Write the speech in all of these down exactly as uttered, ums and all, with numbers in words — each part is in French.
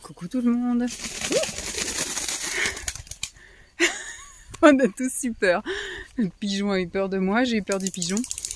Coucou tout le monde. On a tous eu peur. Le pigeon a eu peur de moi, j'ai eu peur du pigeon.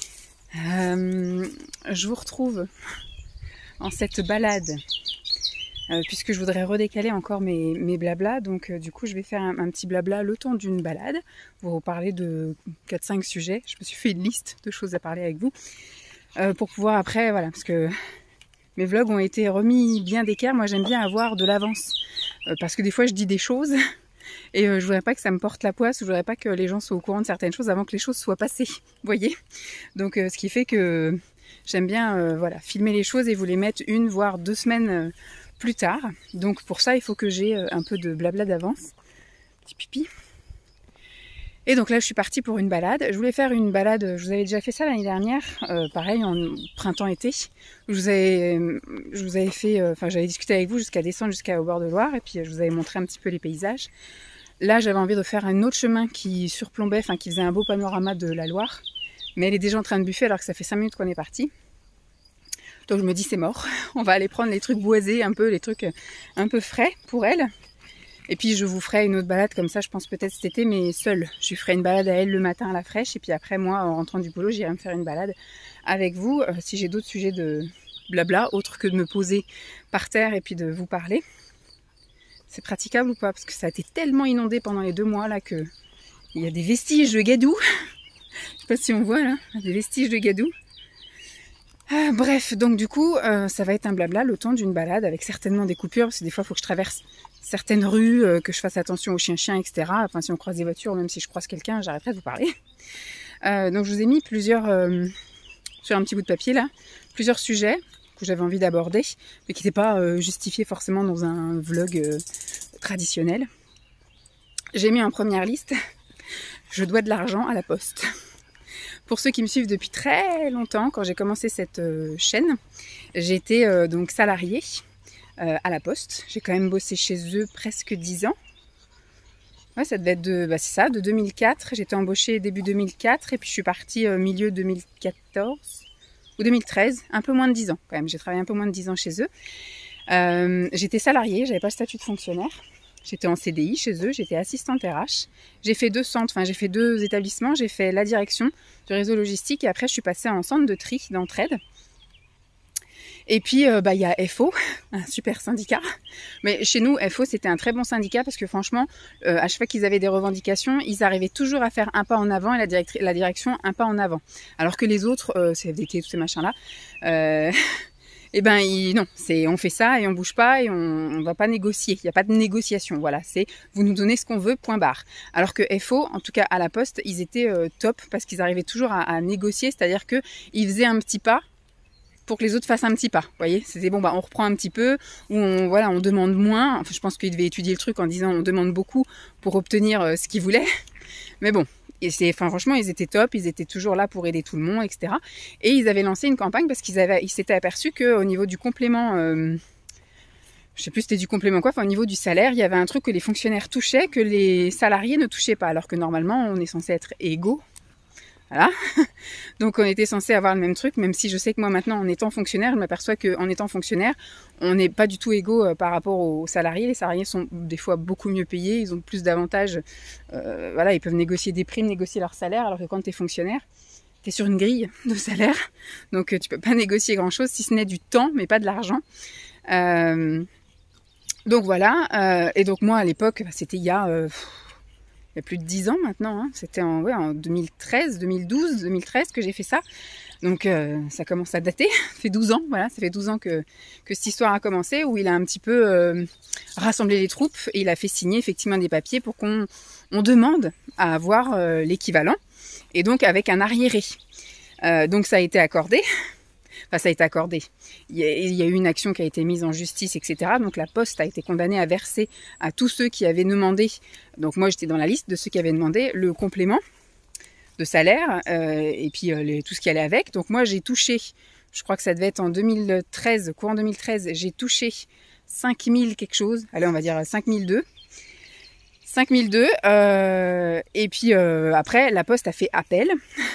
Euh, je vous retrouve en cette balade, euh, puisque je voudrais redécaler encore mes, mes blablas. Donc euh, du coup je vais faire un, un petit blabla le temps d'une balade. Vous parler de quatre cinq sujets. Je me suis fait une liste de choses à parler avec vous. Euh, pour pouvoir après, voilà, parce que mes vlogs ont été remis bien d'équerre. Moi j'aime bien avoir de l'avance. Euh, parce que des fois je dis des choses... Et euh, je voudrais pas que ça me porte la poisse, je voudrais pas que les gens soient au courant de certaines choses avant que les choses soient passées, vous voyez. Donc euh, ce qui fait que j'aime bien euh, voilà, filmer les choses et vous les mettre une voire deux semaines euh, plus tard. Donc pour ça il faut que j'ai euh, un peu de blabla d'avance. Petit pipi. Et donc là je suis partie pour une balade. Je voulais faire une balade, je vous avais déjà fait ça l'année dernière, euh, pareil en printemps-été. Je vous avais, je vous avais fait, euh, enfin j'avais discuté avec vous jusqu'à descendre jusqu'au bord de Loire et puis je vous avais montré un petit peu les paysages. Là j'avais envie de faire un autre chemin qui surplombait, enfin qui faisait un beau panorama de la Loire. Mais elle est déjà en train de buffer alors que ça fait cinq minutes qu'on est parti. Donc je me dis c'est mort, on va aller prendre les trucs boisés, un peu les trucs un peu frais pour elle. Et puis je vous ferai une autre balade comme ça, je pense peut-être cet été, mais seule. Je lui ferai une balade à elle le matin à la fraîche. Et puis après, moi, en rentrant du boulot, j'irai me faire une balade avec vous. Euh, si j'ai d'autres sujets de blabla, autres que de me poser par terre et puis de vous parler. C'est praticable ou pas? Parce que ça a été tellement inondé pendant les deux mois là que il y a des vestiges de gadou. Je sais pas si on voit là, des vestiges de gadou. Ah, bref, donc du coup, euh, ça va être un blabla le temps d'une balade avec certainement des coupures. Parce que des fois, il faut que je traverse certaines rues, euh, que je fasse attention aux chiens-chiens, et cetera. Enfin, si on croise des voitures, même si je croise quelqu'un, j'arrêterai de vous parler. Euh, donc, je vous ai mis plusieurs, euh, sur un petit bout de papier là, plusieurs sujets que j'avais envie d'aborder, mais qui n'étaient pas euh, justifiés forcément dans un vlog euh, traditionnel. J'ai mis en première liste, je dois de l'argent à la poste. Pour ceux qui me suivent depuis très longtemps, quand j'ai commencé cette euh, chaîne, j'étais euh, donc salariée euh, à la Poste. J'ai quand même bossé chez eux presque dix ans. Ouais, ça devait être de, bah c'est ça, de deux mille quatre. J'étais embauchée début deux mille quatre et puis je suis partie euh, milieu deux mille quatorze ou deux mille treize, un peu moins de dix ans quand même. J'ai travaillé un peu moins de dix ans chez eux. Euh, j'étais salariée, j'avais pas le statut de fonctionnaire. J'étais en C D I chez eux, j'étais assistante R H. J'ai fait deux centres, enfin j'ai fait deux établissements. J'ai fait la direction du réseau logistique et après je suis passée en centre de tri d'entraide. Et puis euh, bah il y a F O, un super syndicat. Mais chez nous F O c'était un très bon syndicat parce que franchement euh, à chaque fois qu'ils avaient des revendications, ils arrivaient toujours à faire un pas en avant et la, direct la direction un pas en avant. Alors que les autres, euh, C F D T, tous ces machins là. Euh... Eh ben il, non, c'est on fait ça et on bouge pas et on, on va pas négocier. Il n'y a pas de négociation. Voilà, c'est vous nous donnez ce qu'on veut, point barre. Alors que F O, en tout cas à la Poste, ils étaient euh, top parce qu'ils arrivaient toujours à, à négocier, c'est-à-dire que ils faisaient un petit pas pour que les autres fassent un petit pas. Vous voyez, c'était bon, bah on reprend un petit peu ou on voilà, on demande moins. Enfin, je pense qu'ils devaient étudier le truc en disant on demande beaucoup pour obtenir euh, ce qu'ils voulaient. Mais bon. Et c'est, enfin, franchement, ils étaient top, ils étaient toujours là pour aider tout le monde, et cetera. Et ils avaient lancé une campagne parce qu'ils avaient, ils s'étaient aperçus qu'au niveau du complément, euh, je sais plus c'était du complément quoi, enfin au niveau du salaire, il y avait un truc que les fonctionnaires touchaient, que les salariés ne touchaient pas, alors que normalement, on est censé être égaux. Voilà. Donc on était censé avoir le même truc, même si je sais que moi maintenant en étant fonctionnaire, je m'aperçois qu'en étant fonctionnaire, on n'est pas du tout égaux euh, par rapport aux salariés. Les salariés sont des fois beaucoup mieux payés, ils ont plus d'avantages. Euh, voilà, ils peuvent négocier des primes, négocier leur salaire, alors que quand tu es fonctionnaire, tu es sur une grille de salaire. Donc euh, tu peux pas négocier grand chose, si ce n'est du temps, mais pas de l'argent. Euh, donc voilà, euh, et donc moi à l'époque, c'était il y a... Euh, il y a plus de dix ans maintenant, hein. C'était en, ouais, en deux mille treize, deux mille douze, deux mille treize que j'ai fait ça. Donc euh, ça commence à dater, ça fait douze ans, voilà, ça fait douze ans que, que cette histoire a commencé, où il a un petit peu euh, rassemblé les troupes et il a fait signer effectivement des papiers pour qu'on on demande à avoir euh, l'équivalent, et donc avec un arriéré. Euh, donc ça a été accordé. Enfin, ça a été accordé. Il y, a, il y a eu une action qui a été mise en justice, et cetera. Donc la Poste a été condamnée à verser à tous ceux qui avaient demandé, donc moi j'étais dans la liste de ceux qui avaient demandé le complément de salaire euh, et puis euh, les, tout ce qui allait avec. Donc moi j'ai touché, je crois que ça devait être en deux mille treize, courant deux mille treize, j'ai touché cinq mille quelque chose, allez on va dire cinq mille deux. cinq mille deux, euh, et puis euh, après la Poste a fait appel.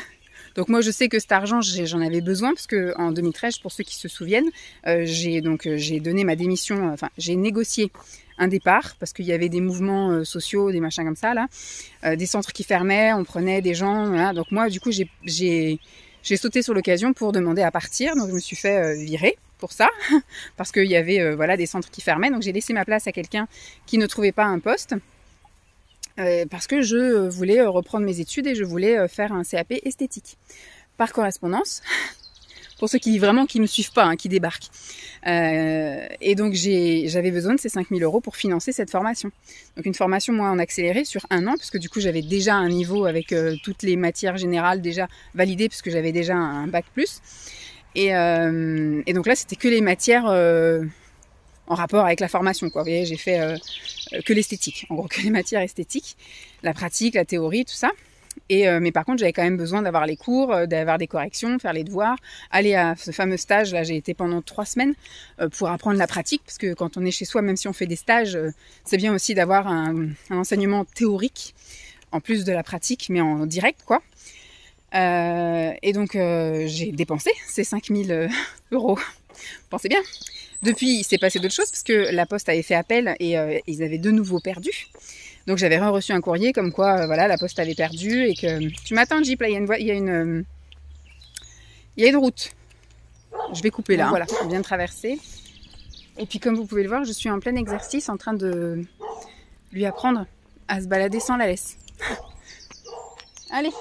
Donc moi je sais que cet argent j'en avais besoin parce que en deux mille treize, pour ceux qui se souviennent, euh, j'ai donc euh, j'ai donné ma démission, enfin euh, j'ai négocié un départ parce qu'il y avait des mouvements euh, sociaux, des machins comme ça là, euh, des centres qui fermaient, on prenait des gens, voilà. Donc moi du coup j'ai j'ai j'ai sauté sur l'occasion pour demander à partir, donc je me suis fait euh, virer pour ça parce qu'il y avait euh, voilà des centres qui fermaient, donc j'ai laissé ma place à quelqu'un qui ne trouvait pas un poste. Euh, parce que je voulais reprendre mes études et je voulais faire un C A P esthétique par correspondance pour ceux qui vraiment qui me suivent pas, hein, qui débarquent. Euh, et donc j'avais besoin de ces cinq mille euros pour financer cette formation. Donc une formation moi en accéléré sur un an, parce que du coup j'avais déjà un niveau avec euh, toutes les matières générales déjà validées, puisque j'avais déjà un bac plus. Et, euh, et donc là c'était que les matières euh, en rapport avec la formation, quoi. Vous voyez, j'ai fait euh, que l'esthétique, en gros que les matières esthétiques, la pratique, la théorie, tout ça. Et euh, mais par contre, j'avais quand même besoin d'avoir les cours, euh, d'avoir des corrections, faire les devoirs, aller à ce fameux stage. Là, j'ai été pendant trois semaines euh, pour apprendre la pratique, parce que quand on est chez soi, même si on fait des stages, euh, c'est bien aussi d'avoir un, un enseignement théorique en plus de la pratique, mais en direct, quoi. Euh, et donc, euh, j'ai dépensé ces cinq mille euros. Pensez bien. Depuis, il s'est passé d'autres choses parce que la Poste avait fait appel et euh, ils avaient de nouveau perdu. Donc j'avais reçu un courrier comme quoi, euh, voilà, la Poste avait perdu et que tu m'attends, Jeep, là, il y a une voie, il y a une, euh, il y a une route. Je vais couper là. Donc, voilà, on vient de traverser. Et puis comme vous pouvez le voir, je suis en plein exercice en train de lui apprendre à se balader sans la laisse. Allez.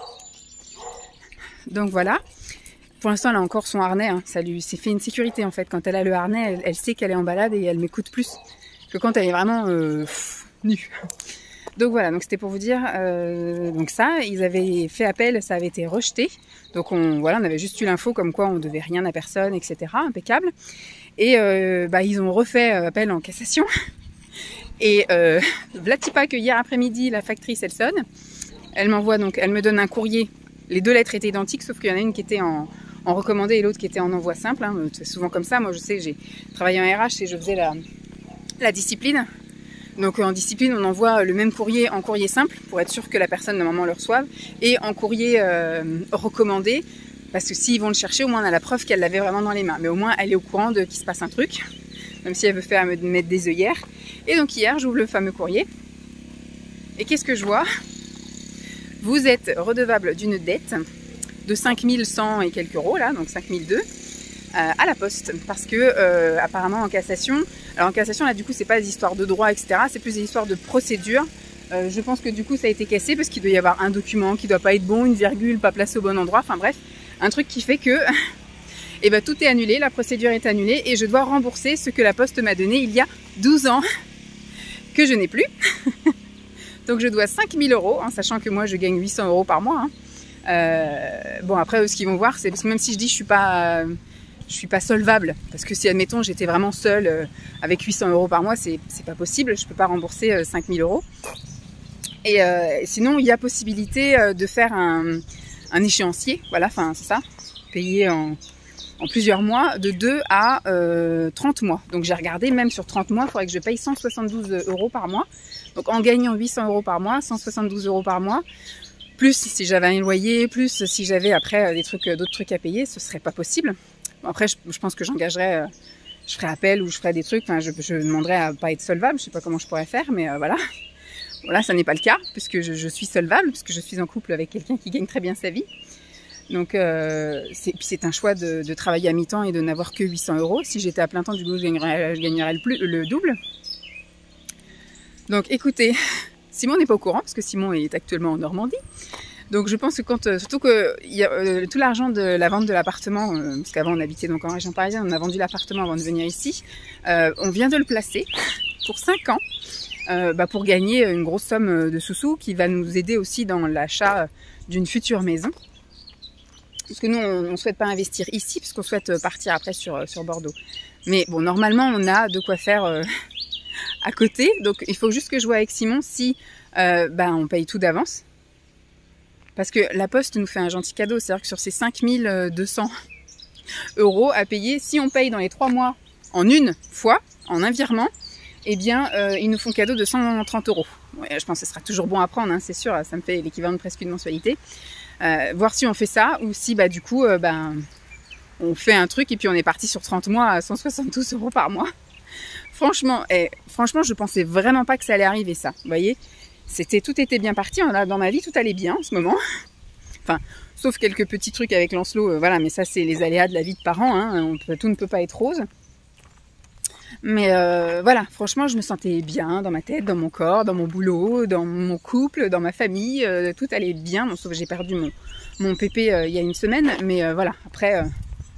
Donc voilà. Pour l'instant, elle a encore son harnais. Hein. Ça lui s'est fait une sécurité en fait. Quand elle a le harnais, elle, elle sait qu'elle est en balade et elle m'écoute plus que quand elle est vraiment euh, pff, nue. Donc voilà, donc c'était pour vous dire, euh, donc ça, ils avaient fait appel, ça avait été rejeté. Donc on, voilà, on avait juste eu l'info comme quoi on devait rien à personne, et cetera. Impeccable. Et euh, bah, ils ont refait appel en cassation. Et euh, vlati pas que hier après-midi, la factrice, elle sonne. Elle m'envoie donc, elle me donne un courrier. Les deux lettres étaient identiques, sauf qu'il y en a une qui était en, en recommandé et l'autre qui était en envoi simple. Hein. C'est souvent comme ça. Moi, je sais, j'ai travaillé en R H et je faisais la, la discipline. Donc en discipline, on envoie le même courrier en courrier simple pour être sûr que la personne normalement le reçoive et en courrier euh, recommandé parce que s'ils vont le chercher, au moins on a la preuve qu'elle l'avait vraiment dans les mains. Mais au moins elle est au courant de qu'il se passe un truc, même si elle veut faire me mettre des œillères. Et donc hier, j'ouvre le fameux courrier et qu'est-ce que je vois? Vous êtes redevable d'une dette de cinq mille cent et quelques euros là, donc cinq mille deux. Euh, à la Poste parce que euh, apparemment en cassation, alors en cassation là du coup c'est pas des histoires de droit etc, c'est plus des histoires de procédure. Euh, je pense que du coup ça a été cassé parce qu'il doit y avoir un document qui doit pas être bon, une virgule pas placée au bon endroit, enfin bref, un truc qui fait que et ben, tout est annulé, la procédure est annulée et je dois rembourser ce que la Poste m'a donné il y a douze ans que je n'ai plus. Donc je dois cinq mille euros, hein, sachant que moi je gagne huit cents euros par mois. Hein. Euh, bon après eux, ce qu'ils vont voir, c'est parce que même si je dis je suis pas euh, je suis pas solvable, parce que si admettons j'étais vraiment seule euh, avec huit cents euros par mois, c'est pas possible, je peux pas rembourser euh, cinq mille euros. Et euh, sinon il y a possibilité euh, de faire un, un échéancier, voilà, enfin c'est ça, payer en, en plusieurs mois, de deux à euh, trente mois. Donc j'ai regardé, même sur trente mois, il faudrait que je paye cent soixante-douze euros par mois. Donc en gagnant huit cents euros par mois, cent soixante-douze euros par mois, plus si j'avais un loyer, plus si j'avais après des trucs, d'autres trucs à payer, ce serait pas possible. Bon, après, je, je pense que j'engagerais, euh, je ferais appel ou je ferais des trucs, enfin, je, je demanderais à pas être solvable, je sais pas comment je pourrais faire, mais euh, voilà. Voilà, ça n'est pas le cas, puisque je, je suis solvable, puisque je suis en couple avec quelqu'un qui gagne très bien sa vie. Donc, euh, c'est un choix de, de travailler à mi-temps et de n'avoir que huit cents euros. Si j'étais à plein temps, du coup, je gagnerais, je gagnerais le, plus, le double. Donc, écoutez, Simon n'est pas au courant, parce que Simon est actuellement en Normandie. Donc je pense que quand, euh, surtout que y a, euh, tout l'argent de la vente de l'appartement, euh, parce qu'avant on habitait donc en région parisienne, on a vendu l'appartement avant de venir ici, euh, on vient de le placer pour cinq ans, euh, bah, pour gagner une grosse somme de sous-sous qui va nous aider aussi dans l'achat d'une future maison. Parce que nous on ne souhaite pas investir ici, parce qu'on souhaite partir après sur, sur Bordeaux. Mais bon, normalement on a de quoi faire euh, à côté, donc il faut juste que je vois avec Simon si euh, bah, on paye tout d'avance. Parce que la Poste nous fait un gentil cadeau, c'est-à-dire que sur ces cinq mille deux cents euros à payer, si on paye dans les trois mois en une fois, en un virement, eh bien, euh, ils nous font cadeau de cent trente euros. Ouais, je pense que ce sera toujours bon à prendre, hein, c'est sûr, ça me fait l'équivalent de presque une mensualité. Euh, voir si on fait ça ou si bah du coup, euh, ben, on fait un truc et puis on est parti sur trente mois à cent soixante-douze euros par mois. Franchement, eh, franchement, je pensais vraiment pas que ça allait arriver ça. Vous voyez, c'était tout était bien parti. Dans ma vie, tout allait bien en ce moment. Enfin, sauf quelques petits trucs avec Lancelot, euh, voilà. Mais ça, c'est les aléas de la vie de parents. Hein, on peut, tout ne peut pas être rose. Mais euh, voilà, franchement, je me sentais bien dans ma tête, dans mon corps, dans mon boulot, dans mon couple, dans ma famille. Euh, tout allait bien. Bon, sauf que j'ai perdu mon mon pépé euh, il y a une semaine. Mais euh, voilà, après. Euh,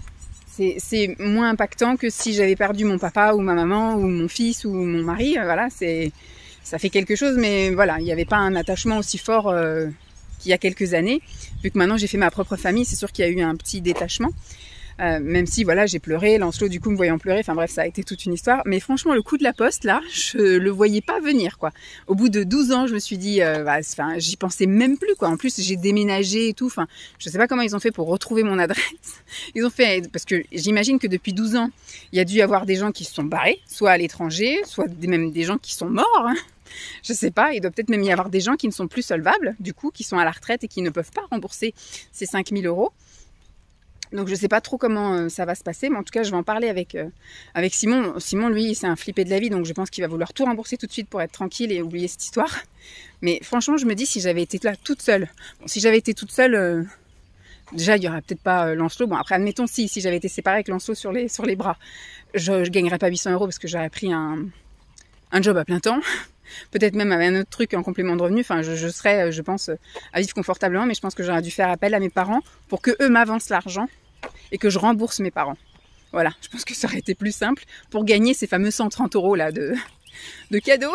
c'est moins impactant que si j'avais perdu mon papa ou ma maman ou mon fils ou mon mari. Voilà, c'est ça fait quelque chose, mais voilà, il n'y avait pas un attachement aussi fort euh, qu'il y a quelques années. Vu que maintenant j'ai fait ma propre famille, c'est sûr qu'il y a eu un petit détachement. Euh, même si voilà, j'ai pleuré, Lancelot du coup me voyant pleurer, enfin bref, ça a été toute une histoire. Mais franchement, le coup de la poste là, je le voyais pas venir quoi. Au bout de douze ans, je me suis dit, euh, bah, enfin, j'y pensais même plus quoi. En plus, j'ai déménagé et tout. Enfin, je sais pas comment ils ont fait pour retrouver mon adresse. Ils ont fait parce que j'imagine que depuis douze ans, il y a dû y avoir des gens qui se sont barrés, soit à l'étranger, soit des, même des gens qui sont morts. Hein. Je sais pas, il doit peut-être même y avoir des gens qui ne sont plus solvables, du coup, qui sont à la retraite et qui ne peuvent pas rembourser ces cinq mille euros. Donc je sais pas trop comment euh, ça va se passer, mais en tout cas je vais en parler avec euh, avec Simon. Simon lui c'est un flippé de la vie, donc je pense qu'il va vouloir tout rembourser tout de suite pour être tranquille et oublier cette histoire. Mais franchement je me dis si j'avais été là toute seule, bon, si j'avais été toute seule, euh, déjà il y aurait peut-être pas euh, Lancelot. Bon après admettons si si j'avais été séparée avec Lancelot sur les sur les bras, je, je gagnerais pas huit cents euros parce que j'aurais pris un un job à plein temps. Peut-être même avec un autre truc en complément de revenu. Enfin, je, je serais, je pense, à vivre confortablement, mais je pense que j'aurais dû faire appel à mes parents pour que eux m'avancent l'argent et que je rembourse mes parents. Voilà, je pense que ça aurait été plus simple pour gagner ces fameux cent trente euros là de, de cadeaux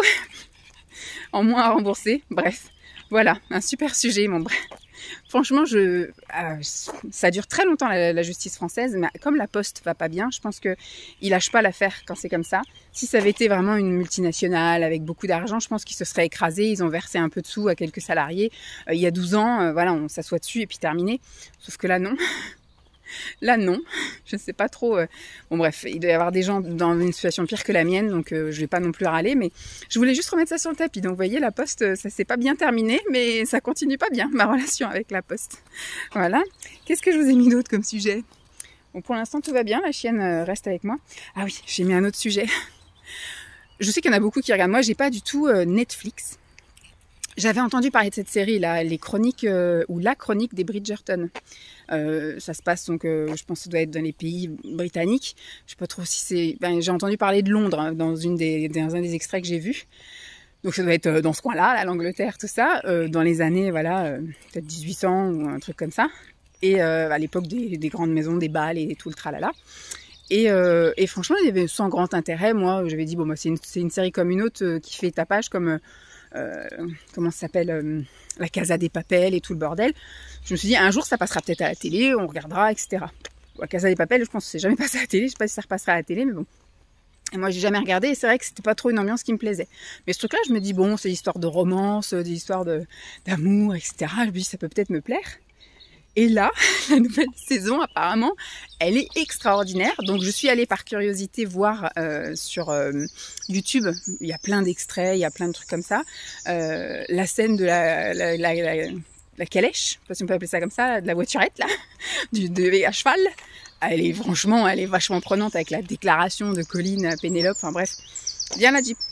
en moins à rembourser. Bref, voilà, un super sujet, mon bref. Franchement, je, euh, ça dure très longtemps la, la justice française, mais comme la Poste va pas bien, je pense que ils lâchent pas l'affaire quand c'est comme ça. Si ça avait été vraiment une multinationale avec beaucoup d'argent, je pense qu'ils se seraient écrasés, ils ont versé un peu de sous à quelques salariés. Euh, il y a douze ans, euh, voilà, on s'assoit dessus et puis terminé. Sauf que là, non. Là, non. Je ne sais pas trop. Euh... Bon, bref, il doit y avoir des gens dans une situation pire que la mienne, donc euh, je vais pas non plus râler, mais je voulais juste remettre ça sur le tapis. Donc, vous voyez, la Poste, ça s'est pas bien terminé, mais ça continue pas bien, ma relation avec la Poste. Voilà. Qu'est-ce que je vous ai mis d'autre comme sujet? Bon, pour l'instant, tout va bien. La chienne euh, reste avec moi. Ah oui, j'ai mis un autre sujet. Je sais qu'il y en a beaucoup qui regardent. Moi, j'ai pas du tout euh, Netflix. J'avais entendu parler de cette série là, les chroniques euh, ou la chronique des Bridgerton. Euh, ça se passe donc, euh, je pense que ça doit être dans les pays britanniques. Je sais pas trop si c'est. Ben, j'ai entendu parler de Londres hein, dans une des dans un des extraits que j'ai vus. Donc ça doit être euh, dans ce coin-là, là, l'Angleterre, tout ça, euh, dans les années voilà, euh, peut-être dix-huit cents ou un truc comme ça. Et euh, à l'époque des, des grandes maisons, des bals et tout le tralala. Et, euh, et franchement, il y avait sans grand intérêt. Moi, j'avais dit bon, bah, c'est une, c'est une série comme une autre euh, qui fait tapage comme. Euh, Euh, comment ça s'appelle euh, la Casa des Papel et tout le bordel. Je me suis dit un jour ça passera peut-être à la télé, on regardera, et cetera. La Casa des Papel, je pense que c'est jamais passé à la télé, je sais pas si ça repassera à la télé, mais bon. Et moi j'ai jamais regardé et c'est vrai que c'était pas trop une ambiance qui me plaisait. Mais ce truc-là, je me dis bon, c'est l'histoire de romance, des histoires de d'amour, et cetera. Je me dis ça peut peut-être me plaire. Et là, la nouvelle saison, apparemment, elle est extraordinaire. Donc, je suis allée par curiosité voir euh, sur euh, YouTube. Il y a plein d'extraits, il y a plein de trucs comme ça. Euh, la scène de la, la, la, la, la calèche, je sais pas si on peut appeler ça comme ça, de la voiturette, là, du, de, à cheval. Elle est franchement, elle est vachement prenante avec la déclaration de Colline à Pénélope. Enfin bref, bien la Jeep.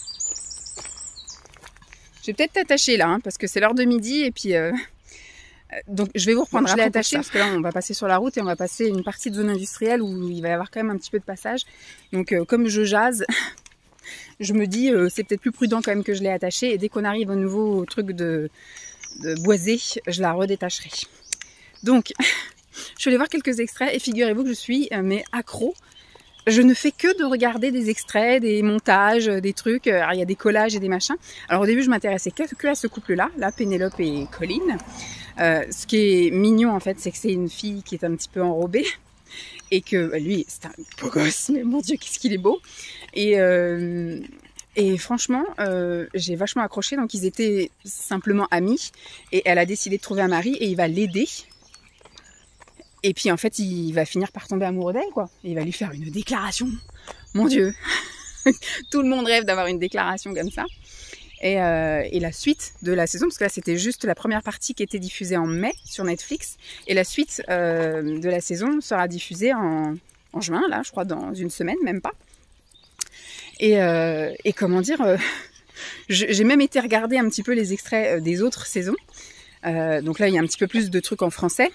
Je vais peut-être t'attacher là, hein, parce que c'est l'heure de midi et puis... Euh, Donc je vais vous reprendre. Je l'ai attaché parce que là on va passer sur la route et on va passer une partie de zone industrielle où il va y avoir quand même un petit peu de passage. Donc euh, comme je jase, je me dis euh, c'est peut-être plus prudent quand même que je l'ai attaché et dès qu'on arrive au nouveau truc de, de boisé, je la redétacherai. Donc je vais aller voir quelques extraits et figurez-vous que je suis euh, mais accro. Je ne fais que de regarder des extraits, des montages, des trucs. Alors, il y a des collages et des machins. Alors au début, je m'intéressais que, que à ce couple-là, là, Pénélope et Colline. Euh, ce qui est mignon, en fait, c'est que c'est une fille qui est un petit peu enrobée. Et que lui, c'est un beau gosse, mais mon Dieu, qu'est-ce qu'il est beau. Et, euh, et franchement, euh, j'ai vachement accroché. Donc ils étaient simplement amis. Et elle a décidé de trouver un mari et il va l'aider. Et puis en fait, il va finir par tomber amoureux d'elle, quoi. Et il va lui faire une déclaration. Mon Dieu, tout le monde rêve d'avoir une déclaration comme ça. Et, euh, et la suite de la saison, parce que là c'était juste la première partie qui était diffusée en mai sur Netflix, et la suite euh, de la saison sera diffusée en, en juin, là je crois dans une semaine, même pas. Et, euh, et comment dire, euh, j'ai même été regarder un petit peu les extraits des autres saisons, euh, donc là il y a un petit peu plus de trucs en français.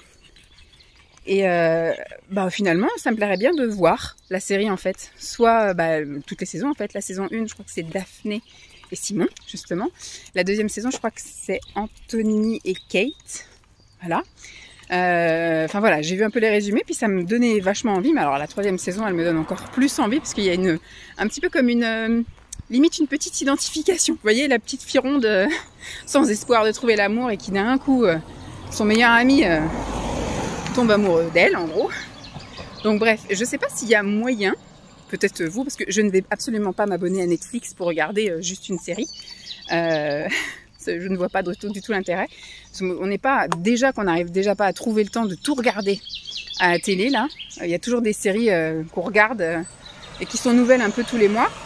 Et euh, bah, finalement, ça me plairait bien de voir la série en fait. Soit bah, toutes les saisons en fait. La saison un, je crois que c'est Daphné et Simon, justement. La deuxième saison, je crois que c'est Anthony et Kate. Voilà. Euh, enfin voilà, j'ai vu un peu les résumés, puis ça me donnait vachement envie. Mais alors la troisième saison, elle me donne encore plus envie, parce qu'il y a une, un petit peu comme une... Euh, limite une petite identification. Vous voyez, la petite fille ronde euh, sans espoir de trouver l'amour et qui d'un coup, euh, son meilleur ami... Euh, tombe amoureux d'elle en gros. Donc bref, je sais pas s'il y a moyen, peut-être vous, parce que je ne vais absolument pas m'abonner à Netflix pour regarder euh, juste une série. Euh, je ne vois pas du tout, du tout l'intérêt. On n'est pas, déjà qu'on n'arrive déjà pas à trouver le temps de tout regarder à la télé là. Il y a toujours des séries euh, qu'on regarde euh, et qui sont nouvelles un peu tous les mois.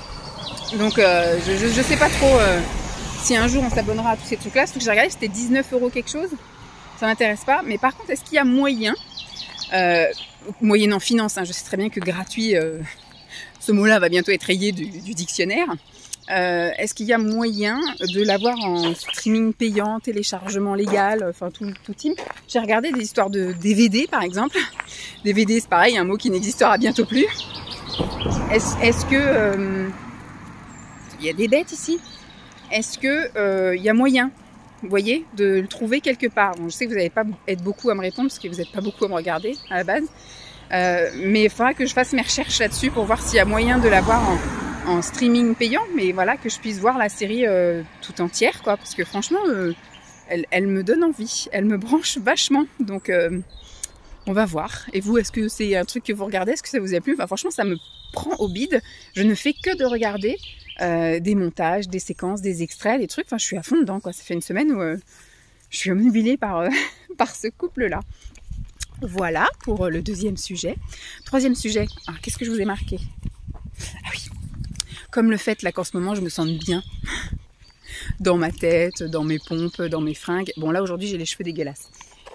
Donc euh, je, je, je sais pas trop euh, si un jour on s'abonnera à tous ces trucs là. Ce que j'ai regardé c'était dix-neuf euros quelque chose. Ça m'intéresse pas, mais par contre, est-ce qu'il y a moyen, euh, moyennant finance, hein, je sais très bien que gratuit, euh, ce mot-là va bientôt être rayé du, du dictionnaire, euh, est-ce qu'il y a moyen de l'avoir en streaming payant, téléchargement légal, enfin tout, tout type. J'ai regardé des histoires de D V D par exemple. D V D c'est pareil, un mot qui n'existera bientôt plus. Est-ce est-ce que... Euh, il y a des bêtes ici. Est-ce que euh, il y a moyen, vous voyez, de le trouver quelque part? Bon, je sais que vous n'allez pas être beaucoup à me répondre parce que vous n'êtes pas beaucoup à me regarder à la base. Euh, mais il faudra que je fasse mes recherches là-dessus pour voir s'il y a moyen de l'avoir en, en streaming payant. Mais voilà, que je puisse voir la série euh, tout entière, quoi. Parce que franchement, euh, elle, elle me donne envie. Elle me branche vachement. Donc, euh, on va voir. Et vous, est-ce que c'est un truc que vous regardez? Est-ce que ça vous a plu? Enfin, franchement, ça me prend au bide. Je ne fais que de regarder euh, des montages, des séquences, des extraits, des trucs. Enfin, je suis à fond dedans, quoi. Ça fait une semaine où euh, je suis omnubilée par, euh, par ce couple-là. Voilà pour le deuxième sujet. Troisième sujet, ah, qu'est-ce que je vous ai marqué? Ah oui, comme le fait là qu'en ce moment je me sente bien dans ma tête, dans mes pompes, dans mes fringues. Bon là aujourd'hui j'ai les cheveux dégueulasses.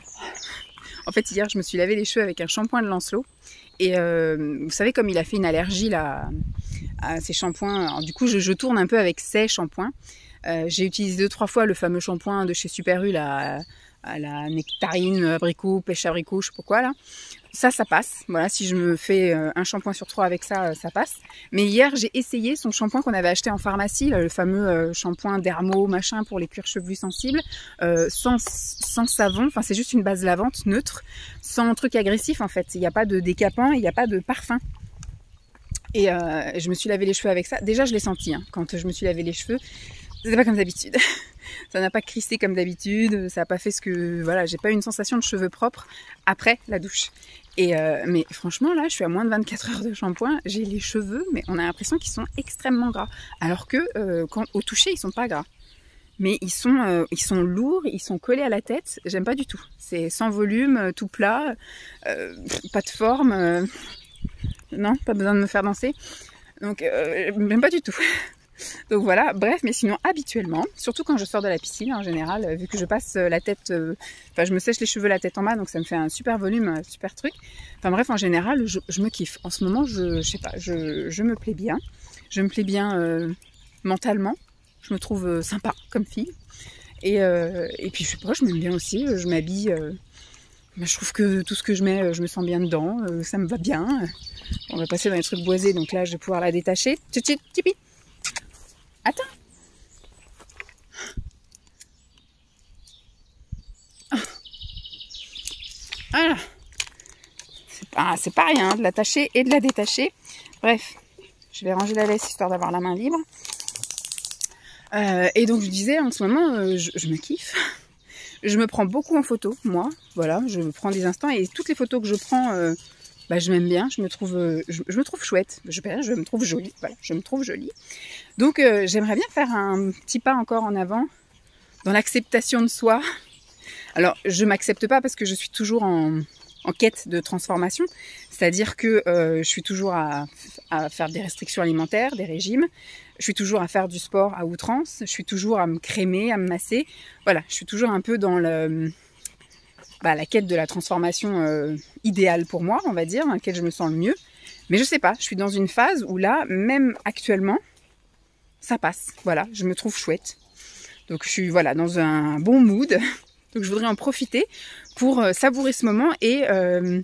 En fait hier je me suis lavé les cheveux avec un shampoing de Lancelot. Et euh, vous savez comme il a fait une allergie là à ces shampoings, alors, du coup je, je tourne un peu avec ces shampoings. Euh, j'ai utilisé deux trois fois le fameux shampoing de chez Super U là, à la nectarine, abricot, pêche abricot, je sais pas quoi là. Ça, ça passe. Voilà, si je me fais un shampoing sur trois avec ça, ça passe. Mais hier, j'ai essayé son shampoing qu'on avait acheté en pharmacie, le fameux shampoing Dermo, machin, pour les cuirs chevelus sensibles, euh, sans, sans savon. Enfin, c'est juste une base lavante neutre, sans truc agressif en fait. Il n'y a pas de décapant, il n'y a pas de parfum. Et euh, je me suis lavé les cheveux avec ça. Déjà, je l'ai senti hein, quand je me suis lavé les cheveux. C'était pas comme d'habitude. Ça n'a pas crissé comme d'habitude. Ça n'a pas fait ce que... Voilà, j'ai pas eu une sensation de cheveux propres après la douche. Et euh, mais franchement, là, je suis à moins de vingt-quatre heures de shampoing. J'ai les cheveux, mais on a l'impression qu'ils sont extrêmement gras. Alors que, euh, quand, au toucher, ils sont pas gras. Mais ils sont, euh, ils sont lourds, ils sont collés à la tête. J'aime pas du tout. C'est sans volume, tout plat, euh, pas de forme. Euh, non, pas besoin de me faire danser. Donc, euh, j'aime pas du tout. Donc voilà, bref, mais sinon habituellement, surtout quand je sors de la piscine en général, vu que je passe la tête, euh, enfin je me sèche les cheveux la tête en bas, donc ça me fait un super volume, un super truc. Enfin bref, en général, je, je me kiffe. En ce moment, je, je sais pas, je, je me plais bien. Je me plais bien euh, mentalement. Je me trouve euh, sympa comme fille. Et, euh, et puis je sais pas, je m'aime bien aussi, je m'habille. Euh, je trouve que tout ce que je mets, je me sens bien dedans, euh, ça me va bien. On va passer dans les trucs boisés, donc là je vais pouvoir la détacher. Tchit, tipi. Attends. Voilà. C'est pas, c'est pas rien de l'attacher et de la détacher. Bref, je vais ranger la laisse histoire d'avoir la main libre. Euh, et donc je disais, en ce moment, euh, je, je me kiffe. Je me prends beaucoup en photo, moi. Voilà, je prends des instants et toutes les photos que je prends... Euh, Bah, je m'aime bien, je me trouve, je, je me trouve chouette, je, je me trouve jolie, voilà, je me trouve jolie. Donc euh, j'aimerais bien faire un petit pas encore en avant dans l'acceptation de soi. Alors je m'accepte pas parce que je suis toujours en, en quête de transformation. C'est-à-dire que euh, je suis toujours à, à faire des restrictions alimentaires, des régimes. Je suis toujours à faire du sport à outrance. Je suis toujours à me crémer, à me masser. Voilà, je suis toujours un peu dans le, bah, la quête de la transformation euh, idéale pour moi, on va dire, dans laquelle je me sens le mieux. Mais je sais pas, je suis dans une phase où là, même actuellement, ça passe. Voilà, je me trouve chouette. Donc je suis voilà dans un bon mood. Donc je voudrais en profiter pour euh, savourer ce moment et euh,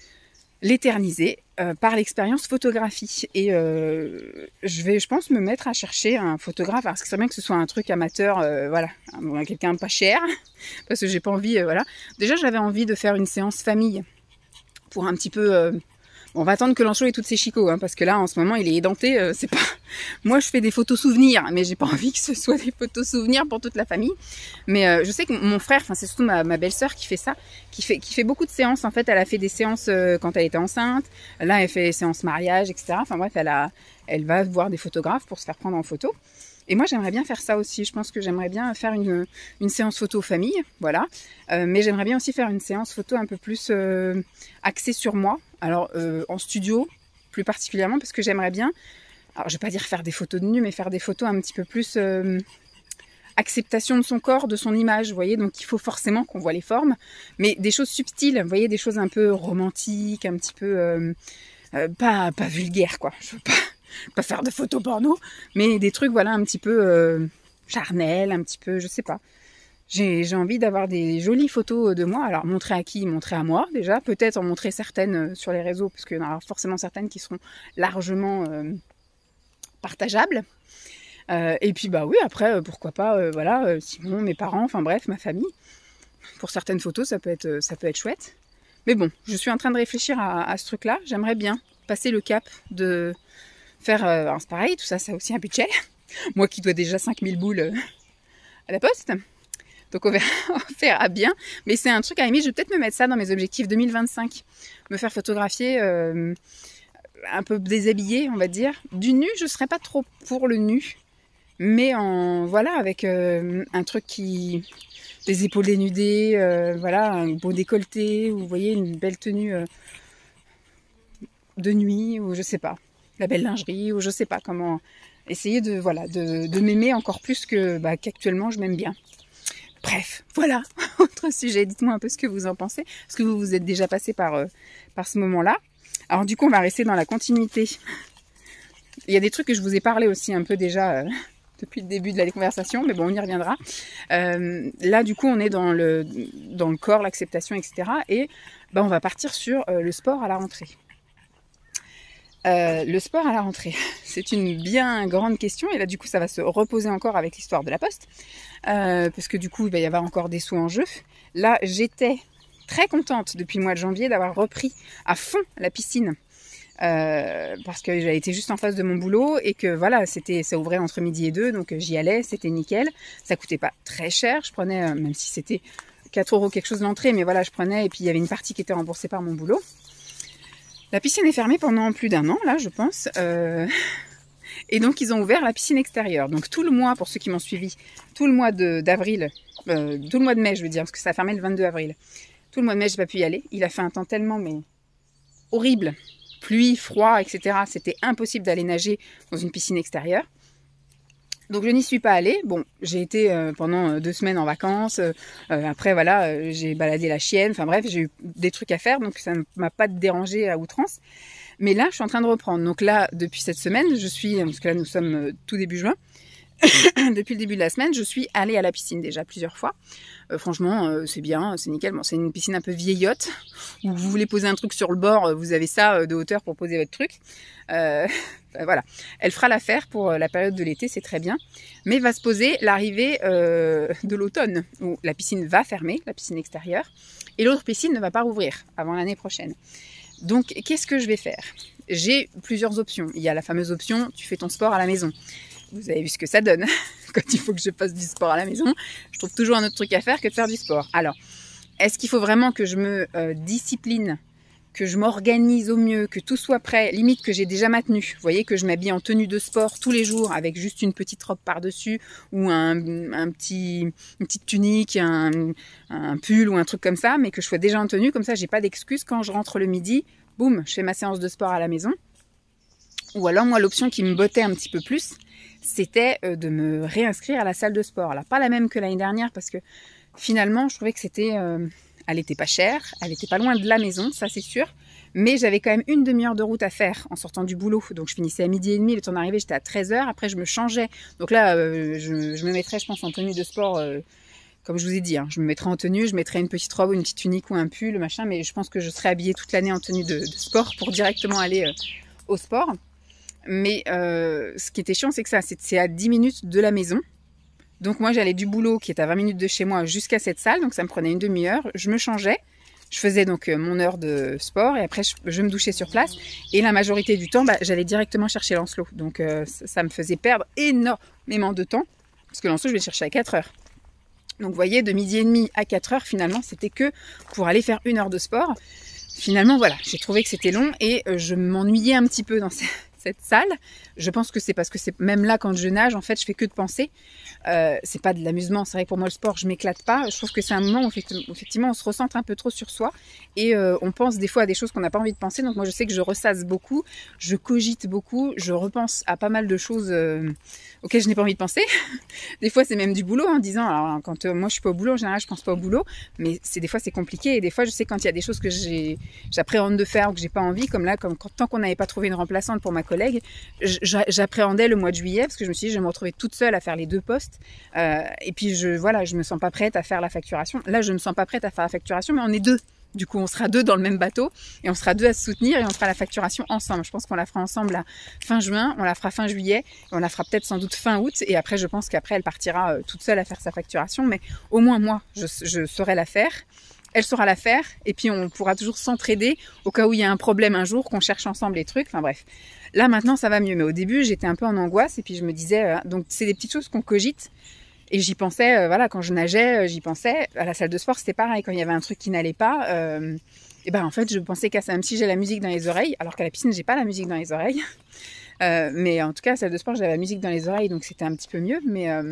l'éterniser euh, par l'expérience photographie. Et euh, je vais, je pense, me mettre à chercher un photographe. Alors c'est bien que ce soit un truc amateur, euh, voilà, quelqu'un pas cher, parce que j'ai pas envie, euh, voilà. Déjà j'avais envie de faire une séance famille pour un petit peu. Euh, On va attendre que Lancho ait toutes ses chicots, hein, parce que là, en ce moment, il est édenté. Euh, c'est pas. Moi, je fais des photos souvenirs, mais j'ai pas envie que ce soit des photos souvenirs pour toute la famille. Mais euh, je sais que mon frère, enfin, c'est surtout ma, ma belle-sœur qui fait ça, qui fait, qui fait beaucoup de séances. En fait, elle a fait des séances euh, quand elle était enceinte. Là, elle fait des séances mariage, et cetera. Enfin bref, elle a, elle va voir des photographes pour se faire prendre en photo. Et moi, j'aimerais bien faire ça aussi. Je pense que j'aimerais bien faire une, une séance photo famille, voilà. Euh, mais j'aimerais bien aussi faire une séance photo un peu plus euh, axée sur moi. Alors, euh, en studio, plus particulièrement, parce que j'aimerais bien, alors je vais pas dire faire des photos de nu, mais faire des photos un petit peu plus euh, acceptation de son corps, de son image, vous voyez. Donc, il faut forcément qu'on voit les formes, mais des choses subtiles, vous voyez, des choses un peu romantiques, un petit peu euh, euh, pas, pas vulgaires, quoi. Je veux pas... pas faire de photos porno, mais des trucs, voilà, un petit peu euh, charnels, un petit peu, je sais pas. J'ai j'ai envie d'avoir des jolies photos de moi. Alors, montrer à qui? Montrer à moi, déjà. Peut-être en montrer certaines sur les réseaux, parce qu'il y en aura forcément certaines qui seront largement euh, partageables. Euh, et puis, bah oui, après, pourquoi pas, euh, voilà, euh, Simon, mes parents, enfin bref, ma famille. Pour certaines photos, ça peut être, ça peut être chouette. Mais bon, je suis en train de réfléchir à, à ce truc-là. J'aimerais bien passer le cap de... faire, euh, c'est pareil, tout ça, ça a aussi un budget. Moi qui dois déjà cinq mille boules euh, à la poste. Donc on verra, on verra bien. Mais c'est un truc à aimer, je vais peut-être me mettre ça dans mes objectifs deux mille vingt-cinq. Me faire photographier euh, un peu déshabillée, on va dire. Du nu, je serais pas trop pour le nu. Mais en, voilà, avec euh, un truc qui... des épaules dénudées, euh, voilà, un beau décolleté, ou vous voyez, une belle tenue euh, de nuit, ou je sais pas. La belle lingerie, ou je sais pas comment essayer de voilà de, de m'aimer encore plus que bah, qu'actuellement je m'aime bien. Bref, voilà, autre sujet, dites-moi un peu ce que vous en pensez, parce que vous vous êtes déjà passé par, euh, par ce moment-là. Alors du coup, on va rester dans la continuité. Il y a des trucs que je vous ai parlé aussi un peu déjà euh, depuis le début de la conversation, mais bon, on y reviendra. Euh, là, du coup, on est dans le, dans le corps, l'acceptation, et cetera. Et bah, on va partir sur euh, le sport à la rentrée. Euh, le sport à la rentrée, c'est une bien grande question et là du coup ça va se reposer encore avec l'histoire de la poste euh, parce que du coup il va y avoir encore des sous en jeu. Là j'étais très contente depuis le mois de janvier d'avoir repris à fond la piscine euh, parce que j'avais été juste en face de mon boulot et que voilà, c'était, ça ouvrait entre midi et deux, donc j'y allais, c'était nickel, ça coûtait pas très cher, je prenais, euh, même si c'était quatre euros quelque chose l'entrée, mais voilà je prenais et puis il y avait une partie qui était remboursée par mon boulot. La piscine est fermée pendant plus d'un an, là, je pense. Euh... Et donc, ils ont ouvert la piscine extérieure. Donc, tout le mois, pour ceux qui m'ont suivi, tout le mois d'avril, euh, tout le mois de mai, je veux dire, parce que ça a fermé le vingt-deux avril. Tout le mois de mai, j'ai pas pu y aller. Il a fait un temps tellement, mais horrible. Pluie, froid, et cetera. C'était impossible d'aller nager dans une piscine extérieure. Donc je n'y suis pas allée. Bon, j'ai été euh, pendant deux semaines en vacances. Euh, après, voilà, euh, j'ai baladé la chienne. Enfin bref, j'ai eu des trucs à faire, donc ça ne m'a pas dérangé à outrance. Mais là, je suis en train de reprendre. Donc là, depuis cette semaine, je suis, parce que là nous sommes euh, tout début juin, depuis le début de la semaine, je suis allée à la piscine déjà plusieurs fois. Euh, franchement, euh, c'est bien, c'est nickel. Bon, c'est une piscine un peu vieillotte, où vous voulez poser un truc sur le bord, vous avez ça de hauteur pour poser votre truc. Euh, ben voilà, elle fera l'affaire pour la période de l'été, c'est très bien. Mais va se poser l'arrivée euh, de l'automne, où la piscine va fermer, la piscine extérieure, et l'autre piscine ne va pas rouvrir avant l'année prochaine. Donc, qu'est-ce que je vais faire? J'ai plusieurs options. Il y a la fameuse option, tu fais ton sport à la maison. Vous avez vu ce que ça donne. Quand il faut que je fasse du sport à la maison, je trouve toujours un autre truc à faire que de faire du sport. Alors, est-ce qu'il faut vraiment que je me euh, discipline, que je m'organise au mieux, que tout soit prêt, limite que j'ai déjà ma tenue. Vous voyez, que je m'habille en tenue de sport tous les jours avec juste une petite robe par-dessus ou un, un petit, une petite tunique, un, un pull ou un truc comme ça, mais que je sois déjà en tenue, comme ça j'ai pas d'excuse quand je rentre le midi, boum, je fais ma séance de sport à la maison. Ou alors moi l'option qui me bottait un petit peu plus, c'était de me réinscrire à la salle de sport. Alors pas la même que l'année dernière parce que finalement je trouvais que c'était... Euh, elle était pas chère, elle était pas loin de la maison, ça c'est sûr, mais j'avais quand même une demi-heure de route à faire en sortant du boulot. Donc je finissais à midi et demi, le temps d'arriver j'étais à treize heures, après je me changeais. Donc là euh, je, je me mettrais je pense en tenue de sport, euh, comme je vous ai dit, hein, je me mettrais en tenue, je mettrais une petite robe, une petite tunique ou un pull, machin, mais je pense que je serais habillée toute l'année en tenue de, de sport pour directement aller euh, au sport. Mais euh, ce qui était chiant c'est que ça, c'est à dix minutes de la maison. Donc moi j'allais du boulot qui est à vingt minutes de chez moi jusqu'à cette salle, donc ça me prenait une demi-heure, je me changeais, je faisais donc mon heure de sport et après je, je me douchais sur place et la majorité du temps bah, j'allais directement chercher Lancelot, donc euh, ça, ça me faisait perdre énormément de temps parce que Lancelot je vais le chercher à quatre heures. Donc vous voyez, de midi et demi à quatre heures finalement c'était que pour aller faire une heure de sport. Finalement voilà, j'ai trouvé que c'était long et euh, je m'ennuyais un petit peu dans cette... cette salle. Je pense que c'est parce que c'est même là quand je nage, en fait, je fais que de penser. Euh, c'est pas de l'amusement. C'est vrai que pour moi, le sport, je m'éclate pas. Je trouve que c'est un moment où effectivement, on se recentre un peu trop sur soi et euh, on pense des fois à des choses qu'on n'a pas envie de penser. Donc moi, je sais que je ressasse beaucoup, je cogite beaucoup, je repense à pas mal de choses euh, auxquelles je n'ai pas envie de penser. Des fois, c'est même du boulot en disant, alors quand euh, moi je suis pas au boulot, en général, je pense pas au boulot, mais c'est des fois c'est compliqué et des fois, je sais quand il y a des choses que j'ai, j'appréhende de faire ou que j'ai pas envie, comme là, comme quand, tant qu'on n'avait pas trouvé une remplaçante pour ma collègue, j'appréhendais le mois de juillet parce que je me suis dit je vais me retrouver toute seule à faire les deux postes euh, et puis je voilà je me sens pas prête à faire la facturation. Là je me sens pas prête à faire la facturation, mais on est deux, du coup on sera deux dans le même bateau et on sera deux à se soutenir et on fera la facturation ensemble. Je pense qu'on la fera ensemble à fin juin, on la fera fin juillet et on la fera peut-être sans doute fin août et après je pense qu'après elle partira euh, toute seule à faire sa facturation, mais au moins moi je, je saurai la faire. Elle saura la faire et puis on pourra toujours s'entraider au cas où il y a un problème un jour, qu'on cherche ensemble les trucs, enfin bref. Là maintenant ça va mieux, mais au début j'étais un peu en angoisse et puis je me disais, euh, donc c'est des petites choses qu'on cogite et j'y pensais, euh, voilà, quand je nageais, euh, j'y pensais, à la salle de sport c'était pareil, quand il y avait un truc qui n'allait pas, euh, et ben en fait je pensais qu'à ça, même si j'ai la musique dans les oreilles, alors qu'à la piscine j'ai pas la musique dans les oreilles, euh, mais en tout cas à la salle de sport j'avais la musique dans les oreilles donc c'était un petit peu mieux, mais... Euh,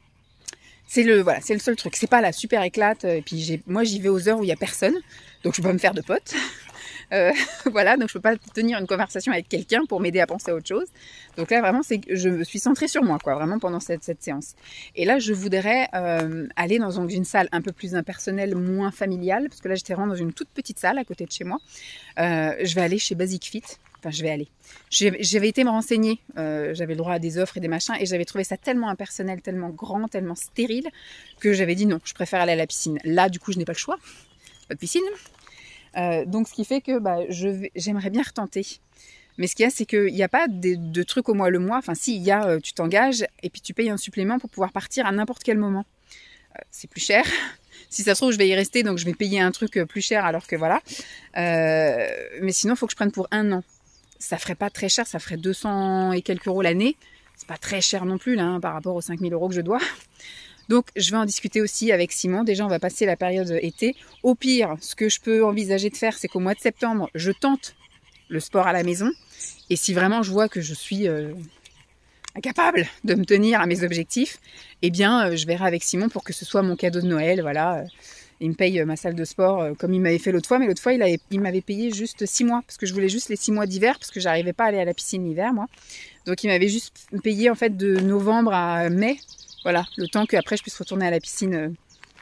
C'est le, voilà, c'est le seul truc. C'est pas la super éclate. Et puis j'ai, moi, j'y vais aux heures où il y a personne. Donc je peux pas me faire de potes. Euh, voilà, donc je peux pas tenir une conversation avec quelqu'un pour m'aider à penser à autre chose. Donc là, vraiment, c'est je me suis centrée sur moi, quoi, vraiment pendant cette, cette séance. Et là, je voudrais euh, aller dans une salle un peu plus impersonnelle, moins familiale, parce que là, j'étais vraiment dans une toute petite salle à côté de chez moi. Euh, je vais aller chez Basic Fit. Enfin, je vais aller. J'avais été me renseigner, euh, j'avais le droit à des offres et des machins, et j'avais trouvé ça tellement impersonnel, tellement grand, tellement stérile, que j'avais dit non, je préfère aller à la piscine. Là, du coup, je n'ai pas le choix, pas de piscine. Euh, donc, ce qui fait que bah, j'aimerais bien retenter. Mais ce qu'il y a, c'est qu'il n'y a pas de, de trucs au mois le mois. Enfin, si, il y a, euh, tu t'engages, et puis tu payes un supplément pour pouvoir partir à n'importe quel moment. Euh, c'est plus cher. Si ça se trouve, je vais y rester, donc je vais payer un truc plus cher, alors que voilà. Euh, mais sinon, il faut que je prenne pour un an. Ça ferait pas très cher, ça ferait deux cents et quelques euros l'année. C'est pas très cher non plus là, hein, par rapport aux cinq mille euros que je dois. Donc je vais en discuter aussi avec Simon. Déjà on va passer la période été. Au pire, ce que je peux envisager de faire, c'est qu'au mois de septembre, je tente le sport à la maison. Et si vraiment je vois que je suis euh, incapable de me tenir à mes objectifs, eh bien euh, je verrai avec Simon pour que ce soit mon cadeau de Noël, voilà. Il me paye ma salle de sport euh, comme il m'avait fait l'autre fois. Mais l'autre fois, il, il m'avait payé juste six mois. Parce que je voulais juste les six mois d'hiver. Parce que j'arrivais pas à aller à la piscine l'hiver, moi. Donc, il m'avait juste payé, en fait, de novembre à mai. Voilà, le temps qu'après, je puisse retourner à la piscine.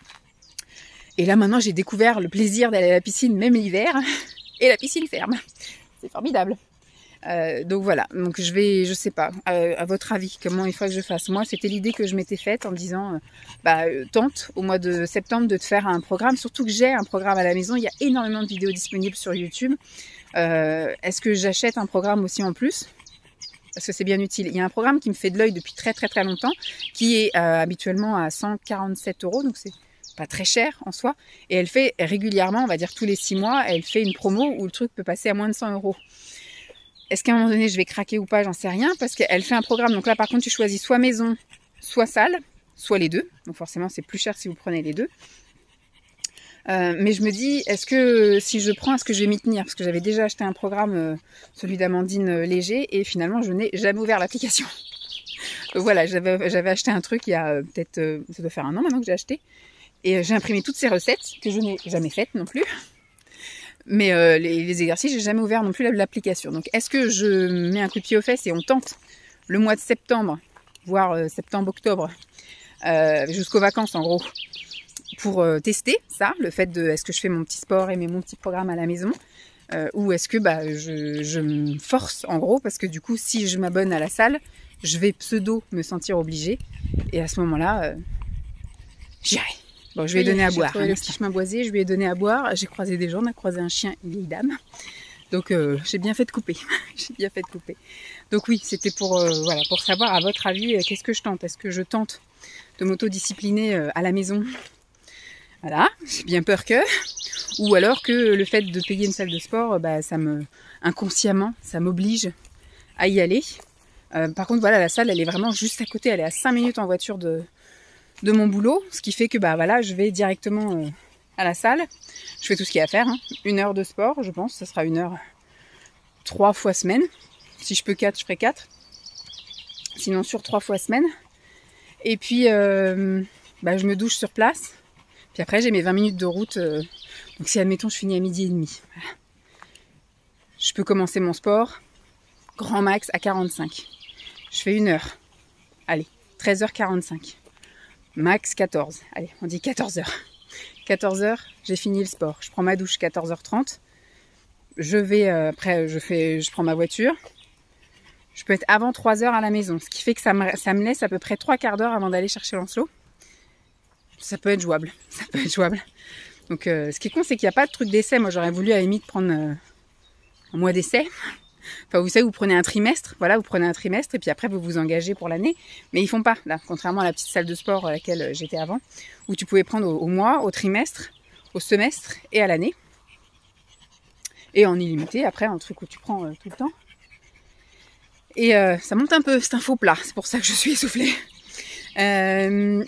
Et là, maintenant, j'ai découvert le plaisir d'aller à la piscine, même l'hiver. Et la piscine ferme. C'est formidable. Euh, donc voilà, donc je vais, je sais pas, euh, à votre avis, comment il faut que je fasse. Moi, c'était l'idée que je m'étais faite en me disant, euh, bah, euh, tente au mois de septembre de te faire un programme, surtout que j'ai un programme à la maison, il y a énormément de vidéos disponibles sur YouTube. Euh, Est-ce que j'achète un programme aussi en plus ? Parce que c'est bien utile. Il y a un programme qui me fait de l'œil depuis très très très longtemps, qui est euh, habituellement à cent quarante-sept euros, donc c'est pas très cher en soi, et elle fait régulièrement, on va dire tous les six mois, elle fait une promo où le truc peut passer à moins de cent euros. Est-ce qu'à un moment donné, je vais craquer ou pas? J'en sais rien, parce qu'elle fait un programme. Donc là, par contre, tu choisis soit maison, soit salle, soit les deux. Donc forcément, c'est plus cher si vous prenez les deux. Euh, mais je me dis, est-ce que si je prends, est-ce que je vais m'y tenir? Parce que j'avais déjà acheté un programme, euh, celui d'Amandine euh, léger, et finalement je n'ai jamais ouvert l'application. Donc voilà, j'avais j'avais acheté un truc il y a euh, peut-être, euh, ça doit faire un an maintenant que j'ai acheté, et euh, j'ai imprimé toutes ces recettes que je n'ai jamais faites non plus. Mais euh, les, les exercices, j'ai jamais ouvert non plus l'application. Donc est-ce que je mets un coup de pied aux fesses et on tente le mois de septembre, voire euh, septembre-octobre, euh, jusqu'aux vacances en gros, pour euh, tester ça, le fait de est-ce que je fais mon petit sport et mes, mon petit programme à la maison, euh, ou est-ce que bah, je, je me force en gros, parce que du coup si je m'abonne à la salle, je vais pseudo me sentir obligée, et à ce moment-là, euh, j'irai. Bon, je lui ai donné à boire. J'ai trouvé le petit chemin boisé, je lui ai donné à boire, j'ai croisé des gens, on a croisé un chien, une vieille dame, donc euh, j'ai bien fait de couper, j'ai bien fait de couper. Donc oui, c'était pour, euh, voilà, pour savoir à votre avis, euh, qu'est-ce que je tente? Est-ce que je tente de m'autodiscipliner euh, à la maison? Voilà, j'ai bien peur que, ou alors que le fait de payer une salle de sport, bah, ça me, inconsciemment, ça m'oblige à y aller. Euh, par contre, voilà, la salle, elle est vraiment juste à côté, elle est à cinq minutes en voiture de, de mon boulot, ce qui fait que, bah voilà, je vais directement euh, à la salle. Je fais tout ce qu'il y a à faire, hein. Une heure de sport, je pense, ça sera une heure trois fois semaine. Si je peux quatre, je ferai quatre. Sinon, sur trois fois semaine. Et puis, euh, bah, je me douche sur place. Puis après, j'ai mes vingt minutes de route. Euh, donc si, admettons, je finis à midi et demi. Voilà. Je peux commencer mon sport, grand max à quarante-cinq. Je fais une heure. Allez, treize heures quarante-cinq. Max quatorze. Allez, on dit quatorze heures. quatorze heures, j'ai fini le sport. Je prends ma douche quatorze heures trente. Je vais, euh, après, je, fais, je prends ma voiture. Je peux être avant trois heures à la maison. Ce qui fait que ça me, ça me laisse à peu près trois quarts d'heure avant d'aller chercher Lancelot. Ça peut être jouable, ça peut être jouable. Donc euh, ce qui est con, c'est qu'il n'y a pas de truc d'essai. Moi j'aurais voulu à la limite prendre euh, un mois d'essai. Enfin vous savez, vous prenez un trimestre, voilà, vous prenez un trimestre et puis après vous vous engagez pour l'année. Mais ils font pas, là, contrairement à la petite salle de sport à laquelle j'étais avant, où tu pouvais prendre au, au mois, au trimestre, au semestre et à l'année. Et en illimité, après, un truc où tu prends euh, tout le temps. Et euh, ça monte un peu, c'est un faux plat, c'est pour ça que je suis essoufflée. Euh...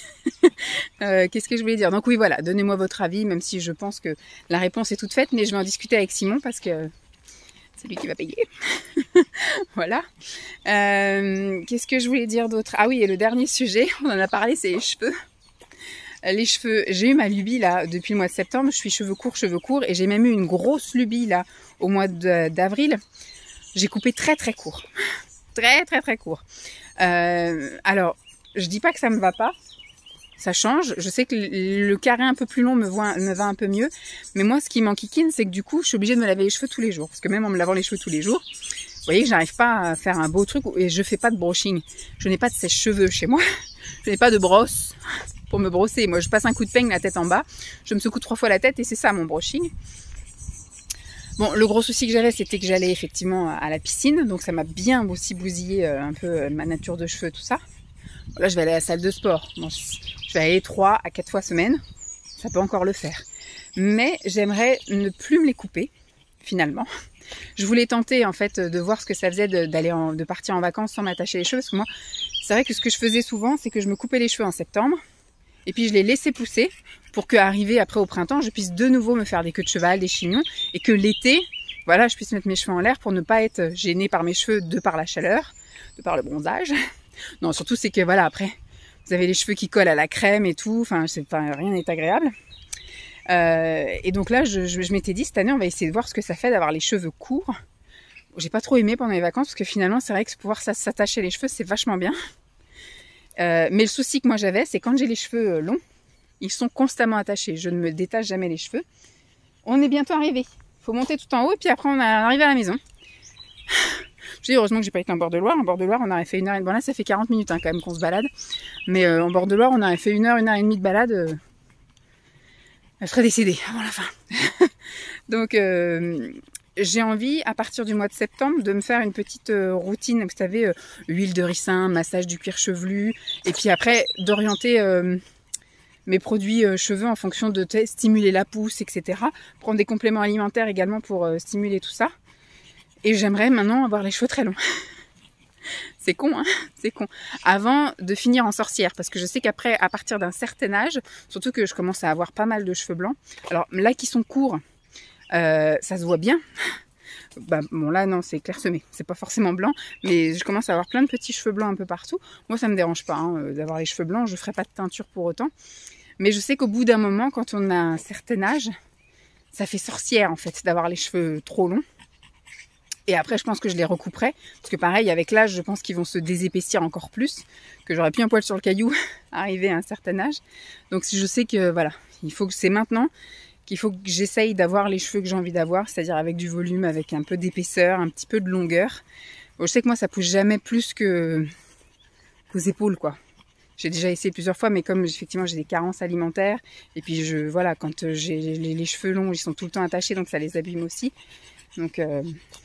euh, Qu'est-ce que je voulais dire? Donc oui, voilà, donnez-moi votre avis, même si je pense que la réponse est toute faite, mais je vais en discuter avec Simon parce que c'est lui qui va payer. Voilà. Euh, Qu'est-ce que je voulais dire d'autre? Ah oui, et le dernier sujet, on en a parlé, c'est les cheveux. Les cheveux, j'ai eu ma lubie là depuis le mois de septembre, je suis cheveux courts, cheveux courts, et j'ai même eu une grosse lubie là au mois d'avril. J'ai coupé très très court. Très très très court. Euh, alors, je dis pas que ça me va pas. Ça change. Je sais que le carré un peu plus long me, voit, me va un peu mieux. Mais moi, ce qui m'enquiquine, c'est que du coup, je suis obligée de me laver les cheveux tous les jours. Parce que même en me lavant les cheveux tous les jours, vous voyez que j'arrive pas à faire un beau truc. Et je fais pas de brushing. Je n'ai pas de sèche-cheveux chez moi. Je n'ai pas de brosse pour me brosser. Moi, je passe un coup de peigne la tête en bas. Je me secoue trois fois la tête et c'est ça mon brushing. Bon, le gros souci que j'avais, c'était que j'allais effectivement à la piscine. Donc ça m'a bien aussi bousillé un peu ma nature de cheveux, tout ça. Là, je vais aller à la salle de sport. Bon, je vais aller trois à quatre fois semaine. Ça peut encore le faire. Mais j'aimerais ne plus me les couper, finalement. Je voulais tenter, en fait, de voir ce que ça faisait d'aller de partir en vacances sans m'attacher les cheveux. Parce que moi, c'est vrai que ce que je faisais souvent, c'est que je me coupais les cheveux en septembre. Et puis, je les laissais pousser pour qu'arrivé après au printemps, je puisse de nouveau me faire des queues de cheval, des chignons. Et que l'été, voilà, je puisse mettre mes cheveux en l'air pour ne pas être gênée par mes cheveux de par la chaleur, de par le bronzage. Non, surtout c'est que voilà, après, vous avez les cheveux qui collent à la crème et tout, enfin, enfin rien n'est agréable. Euh, et donc là, je, je, je m'étais dit, cette année, on va essayer de voir ce que ça fait d'avoir les cheveux courts. J'ai pas trop aimé pendant les vacances, parce que finalement, c'est vrai que pouvoir s'attacher les cheveux, c'est vachement bien. Euh, mais le souci que moi j'avais, c'est quand j'ai les cheveux longs, ils sont constamment attachés. Je ne me détache jamais les cheveux. On est bientôt arrivé. Il faut monter tout en haut, et puis après, on arrive à la maison. Je dis heureusement que j'ai pas été en bord de Loire. En bord de Loire, on aurait fait une heure et demie. Bon là, ça fait quarante minutes hein, quand même qu'on se balade. Mais euh, en bord de Loire, on aurait fait une heure, une heure et demie de balade. Euh... Elle serait décédée avant la fin. Donc, euh, j'ai envie, à partir du mois de septembre, de me faire une petite euh, routine. Vous savez, euh, huile de ricin, massage du cuir chevelu. Et puis après, d'orienter euh, mes produits euh, cheveux en fonction de stimuler la pousse, et cetera. Prendre des compléments alimentaires également pour euh, stimuler tout ça. Et j'aimerais maintenant avoir les cheveux très longs. c'est con, hein, c'est con. Avant de finir en sorcière, parce que je sais qu'après, à partir d'un certain âge, surtout que je commence à avoir pas mal de cheveux blancs. Alors là, qui sont courts, euh, ça se voit bien. Bah, bon là non, c'est clairsemé, c'est pas forcément blanc, mais je commence à avoir plein de petits cheveux blancs un peu partout. Moi ça me dérange pas hein, d'avoir les cheveux blancs, je ferai pas de teinture pour autant. Mais je sais qu'au bout d'un moment, quand on a un certain âge, ça fait sorcière en fait d'avoir les cheveux trop longs. Et après je pense que je les recouperai, parce que pareil avec l'âge je pense qu'ils vont se désépaissir encore plus, que j'aurai plus un poil sur le caillou arrivé à un certain âge. Donc je sais que voilà, il faut que c'est maintenant qu'il faut que j'essaye d'avoir les cheveux que j'ai envie d'avoir, c'est-à-dire avec du volume, avec un peu d'épaisseur, un petit peu de longueur. Bon, je sais que moi ça pousse jamais plus que qu'aux épaules quoi. J'ai déjà essayé plusieurs fois, mais comme effectivement j'ai des carences alimentaires, et puis je voilà, quand j'ai les, les cheveux longs, ils sont tout le temps attachés, donc ça les abîme aussi. Donc euh,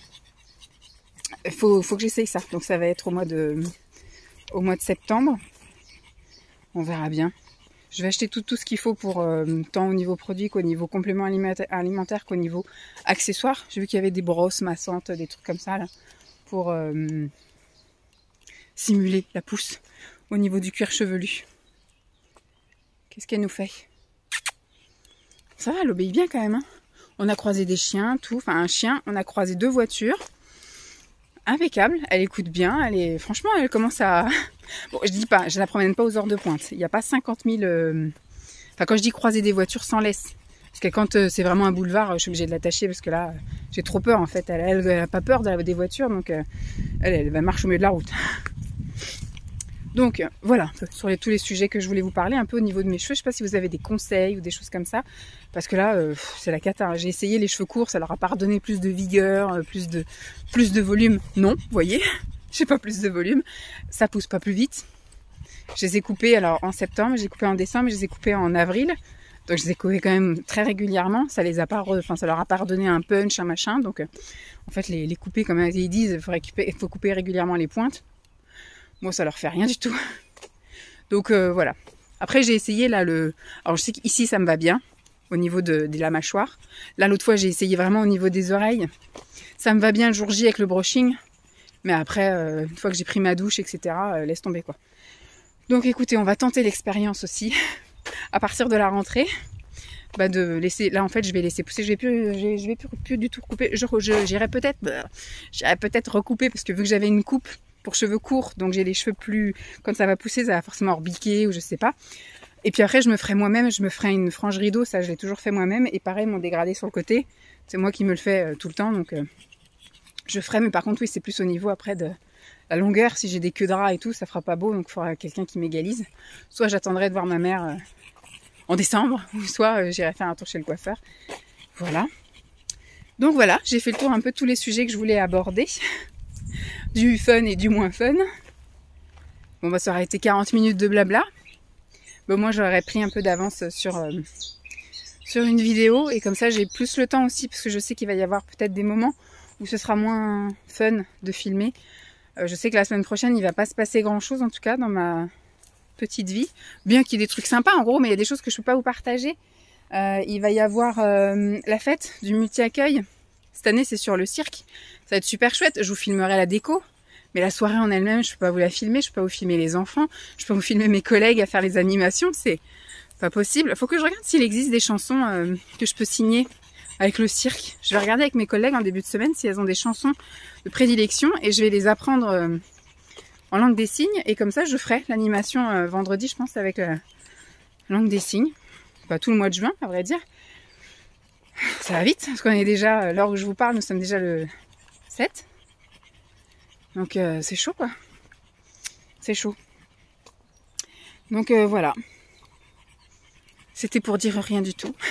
faut, faut que j'essaye ça. Donc ça va être au mois de au mois de septembre. On verra bien. Je vais acheter tout, tout ce qu'il faut pour euh, tant au niveau produit qu'au niveau complément alimentaire, alimentaire qu'au niveau accessoires. J'ai vu qu'il y avait des brosses massantes, des trucs comme ça là, pour euh, simuler la pousse au niveau du cuir chevelu. Qu'est-ce qu'elle nous fait? Ça va, elle obéit bien quand même. Hein, on a croisé des chiens, tout. Enfin un chien, on a croisé deux voitures. Impeccable, elle écoute bien, elle est, franchement, elle commence à... Bon, je dis pas, je la promène pas aux heures de pointe. Il n'y a pas cinquante mille... Euh... Enfin, quand je dis croiser des voitures sans laisse. Parce que quand euh, c'est vraiment un boulevard, je suis obligée de l'attacher parce que là, j'ai trop peur en fait. Elle, elle, elle a pas peur des voitures, donc euh, elle, elle va marcher au milieu de la route. Donc voilà, un peu sur les, tous les sujets que je voulais vous parler, un peu au niveau de mes cheveux. Je sais pas si vous avez des conseils ou des choses comme ça. Parce que là, euh, c'est la cata. J'ai essayé les cheveux courts, ça leur a pas redonné plus de vigueur, plus de, plus de volume. Non, vous voyez, j'ai pas plus de volume. Ça pousse pas plus vite. Je les ai coupés alors en septembre, j'ai coupé en décembre, je les ai coupés en avril. Donc je les ai coupés quand même très régulièrement. Ça les a pas, enfin ça leur a pas redonné un punch, un machin. Donc euh, en fait les, les couper comme ils disent, il faut, récupérer, faut couper régulièrement les pointes. Moi ça leur fait rien du tout. Donc euh, voilà. Après j'ai essayé là le, alors je sais qu'ici ça me va bien au niveau de, de la mâchoire. Là l'autre fois j'ai essayé vraiment au niveau des oreilles. Ça me va bien le jour J avec le brushing. Mais après euh, une fois que j'ai pris ma douche et cetera euh, laisse tomber quoi. Donc écoutez, on va tenter l'expérience aussi à partir de la rentrée, bah de laisser. Là en fait, je vais laisser pousser. Je vais plus, je vais plus, plus du tout couper. Je, je j'irai peut-être, bah, j'irai peut-être recouper parce que vu que j'avais une coupe pour cheveux courts, donc j'ai les cheveux plus. Quand ça va pousser, ça va forcément rebiquer ou je sais pas. Et puis après, je me ferai moi-même. Je me ferai une frange rideau. Ça, je l'ai toujours fait moi-même. Et pareil, mon dégradé sur le côté, c'est moi qui me le fais euh, tout le temps. Donc euh, je ferai. Mais par contre, oui, c'est plus au niveau après de la longueur. Si j'ai des queues de rats et tout, ça fera pas beau. Donc il faudra quelqu'un qui m'égalise. Soit j'attendrai de voir ma mère euh, en décembre, ou soit euh, j'irai faire un tour chez le coiffeur. Voilà. Donc voilà, j'ai fait le tour un peu de tous les sujets que je voulais aborder. Du fun et du moins fun. Bon bah ça aurait été quarante minutes de blabla. Bon moi j'aurais pris un peu d'avance sur, euh, sur une vidéo. Et comme ça j'ai plus le temps aussi, parce que je sais qu'il va y avoir peut-être des moments où ce sera moins fun de filmer. Euh, je sais que la semaine prochaine il va pas se passer grand chose en tout cas dans ma petite vie. Bien qu'il y ait des trucs sympas en gros, mais il y a des choses que je peux pas vous partager. Euh, il va y avoir euh, la fête du multi-accueil. Cette année c'est sur le cirque. Ça va être super chouette. Je vous filmerai la déco. Mais la soirée en elle-même, je peux pas vous la filmer. Je peux pas vous filmer les enfants. Je peux vous filmer mes collègues à faire les animations. C'est pas possible. Faut que je regarde s'il existe des chansons euh, que je peux signer avec le cirque. Je vais regarder avec mes collègues en début de semaine si elles ont des chansons de prédilection. Et je vais les apprendre euh, en langue des signes. Et comme ça, je ferai l'animation euh, vendredi, je pense, avec la langue des signes. Pas tout le mois de juin, à vrai dire. Ça va vite, parce qu'on est déjà, à l'heure où je vous parle, nous sommes déjà le sept. Donc euh, c'est chaud quoi. C'est chaud. Donc euh, voilà. C'était pour dire rien du tout.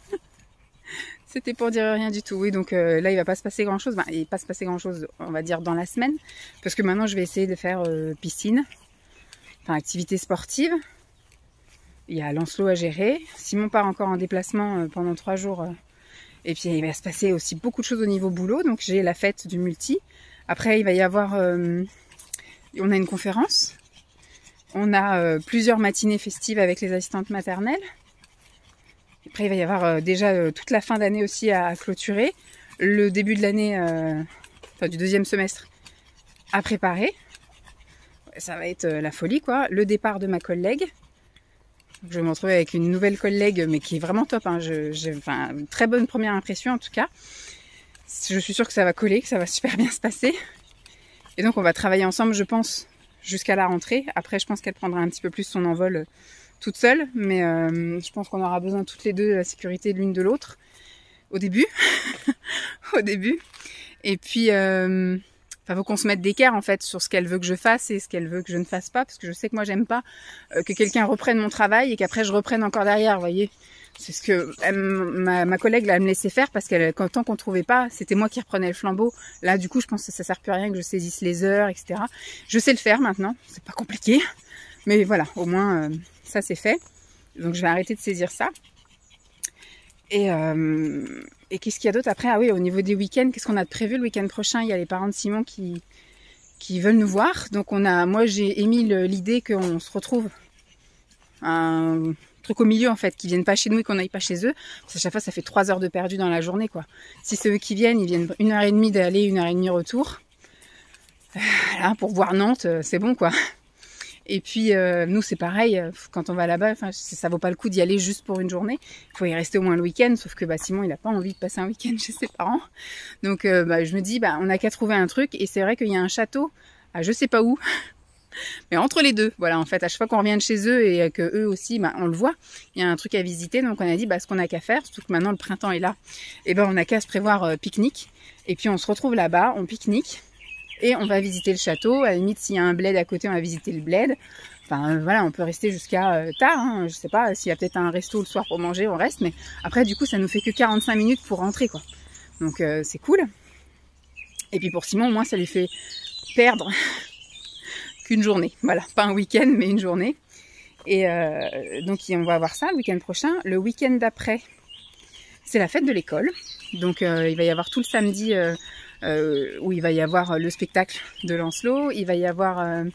C'était pour dire rien du tout. Oui, donc euh, là il va pas se passer grand chose. Ben, il va pas se passer grand chose, on va dire, dans la semaine. Parce que maintenant je vais essayer de faire euh, piscine. Enfin, activité sportive. Il y a Lancelot à gérer. Simon part encore en déplacement euh, pendant trois jours. Euh, et puis il va se passer aussi beaucoup de choses au niveau boulot. Donc j'ai la fête du multi. Après, il va y avoir... Euh, on a une conférence. On a euh, plusieurs matinées festives avec les assistantes maternelles. Après, il va y avoir euh, déjà euh, toute la fin d'année aussi à, à clôturer. Le début de l'année, euh, enfin du deuxième semestre, à préparer. ça va être la folie, quoi. Le départ de ma collègue. Je vais me retrouver avec une nouvelle collègue, mais qui est vraiment top. Hein. Je, j'ai, enfin, une très bonne première impression, en tout cas. Je suis sûre que ça va coller, que ça va super bien se passer. Et donc, on va travailler ensemble, je pense, jusqu'à la rentrée. Après, je pense qu'elle prendra un petit peu plus son envol euh, toute seule. Mais euh, je pense qu'on aura besoin toutes les deux de la sécurité de l'une de l'autre. Au début. Au début. Et puis... Euh, Enfin, faut qu'on se mette d'équerre en fait sur ce qu'elle veut que je fasse et ce qu'elle veut que je ne fasse pas, parce que je sais que moi j'aime pas euh, que quelqu'un reprenne mon travail et qu'après je reprenne encore derrière, vous voyez. C'est ce que elle, ma, ma collègue là elle me laissait faire parce qu'elle, quand tant qu'on trouvait pas, c'était moi qui reprenais le flambeau. Là du coup je pense que ça sert plus à rien que je saisisse les heures, et cetera. Je sais le faire maintenant, c'est pas compliqué, mais voilà, au moins euh, ça c'est fait. Donc je vais arrêter de saisir ça. Et, euh, et qu'est-ce qu'il y a d'autre après? Ah oui, au niveau des week-ends, qu'est-ce qu'on a de prévu le week-end prochain? Il y a les parents de Simon qui, qui veulent nous voir. Donc on a, moi j'ai émis l'idée qu'on se retrouve un truc au milieu en fait, qu'ils viennent pas chez nous et qu'on n'aille pas chez eux. Parce qu'à chaque fois ça fait trois heures de perdu dans la journée quoi. Si c'est eux qui viennent, ils viennent une heure et demie d'aller, une heure et demie retour. Là, pour voir Nantes, c'est bon quoi. Et puis euh, nous c'est pareil, quand on va là-bas, enfin ça vaut pas le coup d'y aller juste pour une journée. Il faut y rester au moins le week-end, sauf que bah, Simon il a pas envie de passer un week-end chez ses parents. Donc euh, bah, je me dis bah on a qu'à trouver un truc, et c'est vrai qu'il y a un château à je sais pas où, mais entre les deux. Voilà, en fait à chaque fois qu'on revient de chez eux et que eux aussi bah, on le voit, il y a un truc à visiter. Donc on a dit bah ce qu'on a qu'à faire, surtout que maintenant le printemps est là, et ben on a qu'à se prévoir euh, pique-nique, et puis on se retrouve là-bas, on pique-nique. Et on va visiter le château. À la limite, s'il y a un bled à côté, on va visiter le bled. Enfin, euh, voilà, on peut rester jusqu'à euh, tard. Hein. Je sais pas, s'il y a peut-être un resto le soir pour manger, on reste. Mais après, du coup, ça nous fait que quarante-cinq minutes pour rentrer, quoi. Donc, euh, c'est cool. Et puis pour Simon, au moins, ça lui fait perdre qu'une journée. Voilà, pas un week-end, mais une journée. Et euh, donc, on va avoir ça le week-end prochain. Le week-end d'après, c'est la fête de l'école. Donc, euh, il va y avoir tout le samedi... Euh, Euh, où il va y avoir le spectacle de Lancelot, il va y avoir... Euh,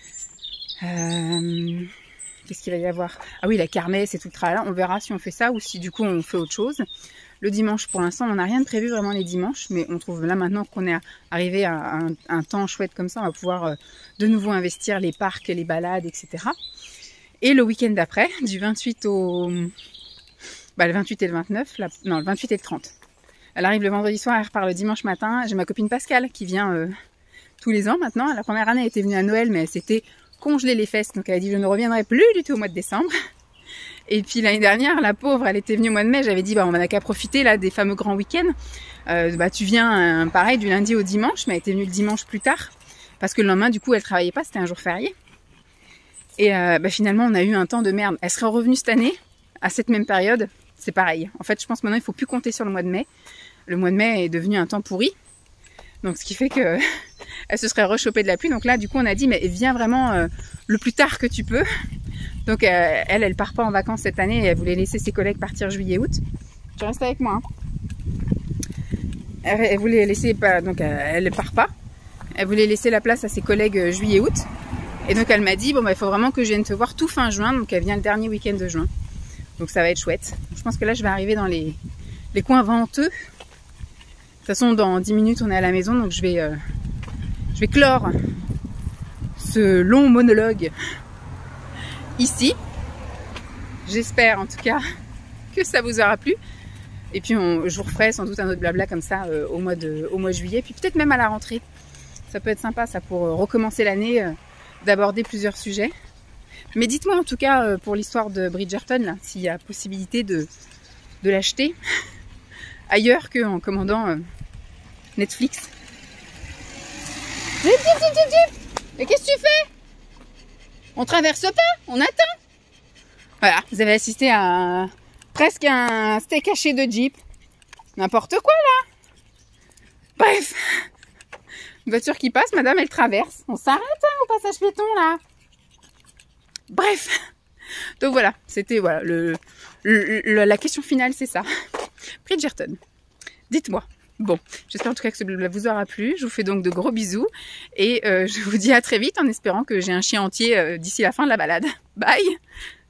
euh, Qu'est-ce qu'il va y avoir? Ah oui, la kermesse et tout le tralala. On verra si on fait ça ou si du coup on fait autre chose. Le dimanche, pour l'instant, on n'a rien de prévu vraiment les dimanches, mais on trouve là maintenant qu'on est arrivé à un, un temps chouette comme ça, on va pouvoir euh, de nouveau investir les parcs, les balades, et cetera. Et le week-end d'après, du vingt-huit au... Bah, le vingt-huit et le vingt-neuf, la... non, le vingt-huit et le trente. Elle arrive le vendredi soir, elle repart le dimanche matin. J'ai ma copine Pascale qui vient euh, tous les ans maintenant. La première année, elle était venue à Noël, mais elle s'était congelée les fesses. Donc elle a dit, je ne reviendrai plus du tout au mois de décembre. Et puis l'année dernière, la pauvre, elle était venue au mois de mai. J'avais dit, bah, on n'a qu'à profiter là des fameux grands week-ends. Euh, bah, tu viens, euh, pareil, du lundi au dimanche. Mais elle était venue le dimanche plus tard. Parce que le lendemain, du coup, elle travaillait pas. C'était un jour férié. Et euh, bah, finalement, on a eu un temps de merde. Elle serait revenue cette année, à cette même période. C'est pareil. En fait, je pense maintenant, il faut plus compter sur le mois de mai. Le mois de mai est devenu un temps pourri. Donc, ce qui fait que elle se serait rechopée de la pluie. Donc là, du coup, on a dit, mais viens vraiment euh, le plus tard que tu peux. Donc, euh, elle, elle part pas en vacances cette année. Et elle voulait laisser ses collègues partir juillet-août. Tu restes avec moi. Hein. Elle, elle voulait laisser, donc euh, elle part pas. Elle voulait laisser la place à ses collègues euh, juillet-août. Et donc, elle m'a dit, bon, bah, il faut vraiment que je vienne te voir tout fin juin. Donc, elle vient le dernier week-end de juin. Donc ça va être chouette. Je pense que là je vais arriver dans les, les coins venteux. De toute façon dans dix minutes on est à la maison, donc je vais, euh, je vais clore ce long monologue ici. J'espère en tout cas que ça vous aura plu. Et puis on, je vous referai sans doute un autre blabla comme ça euh, au, mois de, au mois de juillet. Puis peut-être même à la rentrée. Ça peut être sympa ça pour euh, recommencer l'année, euh, d'aborder plusieurs sujets. Mais dites-moi en tout cas euh, pour l'histoire de Bridgerton, s'il y a possibilité de, de l'acheter ailleurs qu'en commandant euh, Netflix. Mais qu'est-ce que tu fais? On traverse pas, on attend. Voilà, vous avez assisté à un, presque un steak haché de Jeep. N'importe quoi là. Bref, une voiture qui passe, madame elle traverse. On s'arrête hein, au passage piéton là. Bref, donc voilà, c'était voilà, le, le, le, la question finale, c'est ça. Bridgerton, dites-moi. Bon, j'espère en tout cas que ce blabla vous aura plu. Je vous fais donc de gros bisous et euh, je vous dis à très vite en espérant que j'ai un chien entier euh, d'ici la fin de la balade. Bye!